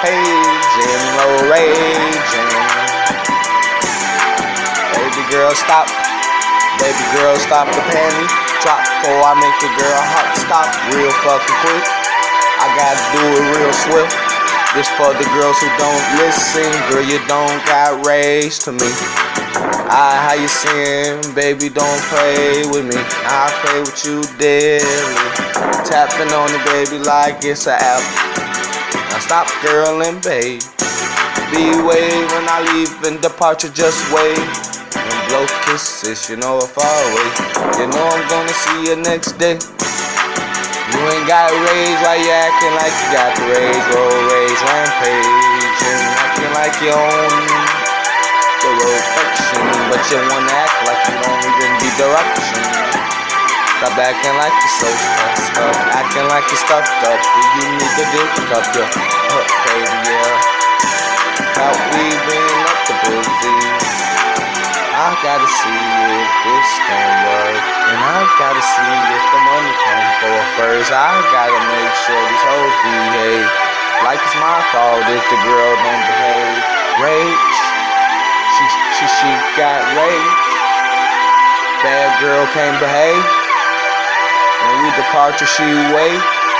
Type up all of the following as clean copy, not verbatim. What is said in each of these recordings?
rampaging, road raging. Baby girl, stop. Baby girl, stop the panty drop before I make the girl hot. Stop real fucking quick. I gotta do it real swift. This for the girls who don't listen. Girl, you don't got raised to me. How you sin, baby, don't play with me. I play with you daily. Tapping on it, baby, like it's an apple. Now stop, girl, and babe. Be wave when I leave in departure, just wait. And blow kisses, you know, far away. You know I'm gonna see you next day. You ain't got raised, why you acting like you got the rage? Roll rage, rampage, and acting like you own the road fiction, but you wanna act like you don't even be direction. Stop acting like you're so stuffed up, acting like you're stuffed up. You need to dig up your hook, baby, yeah. Without weaving up the boozy. I gotta see if this gon' work, and I gotta see if the money come for first. I gotta make sure these hoes behave like it's my fault if the girl don't behave. Rage, she got rage. Bad girl can't behave. When we departure, she wait.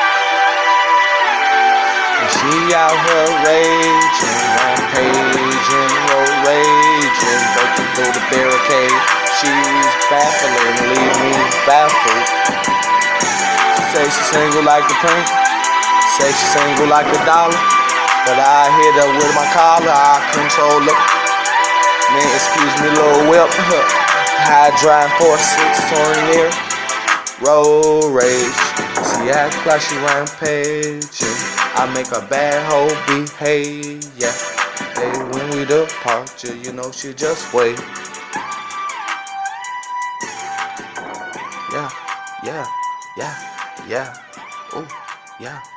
And she out here raging, rampaging, road raging, breaking through the barricade. She's baffling, leave me baffled. She say she's single like a prince, say she's single like a dollar, but I hit her with my collar, I control her. Man, excuse me, little whip. High drive 4-6 tornado, road rage. She act like she rampaging. I make a bad hoe behave, yeah. Hey, when we departure, you know she just wait. Yeah, yeah, yeah, yeah. Ooh, yeah.